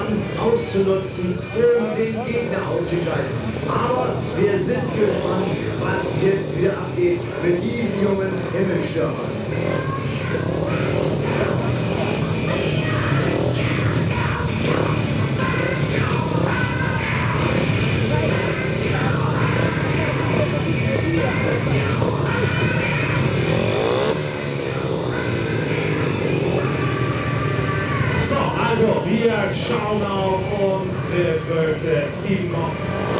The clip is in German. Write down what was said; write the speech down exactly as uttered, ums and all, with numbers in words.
dann auszunutzen, um den Gegner auszuschalten. Aber wir sind gespannt, was jetzt wieder abgeht mit diesen jungen Himmelstürmern. So, also wir schauen auf unsere Wölfe. Steven Mock